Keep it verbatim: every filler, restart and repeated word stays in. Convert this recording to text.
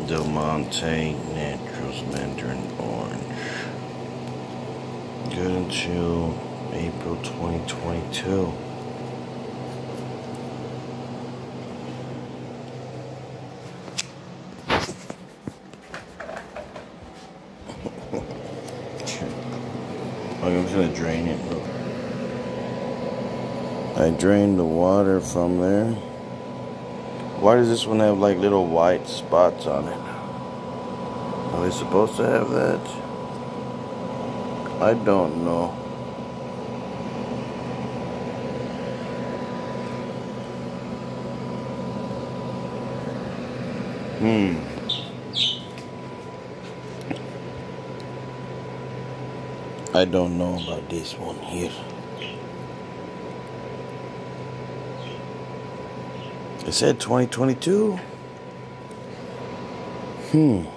Del Monte Naturals Mandarin Orange. Good until April twenty twenty-two. I'm just gonna drain it. Look. I drained the water from there. Why does this one have like little white spots on it? Are they supposed to have that? I don't know. Hmm. I don't know about this one here. It said twenty twenty-two. Hmm.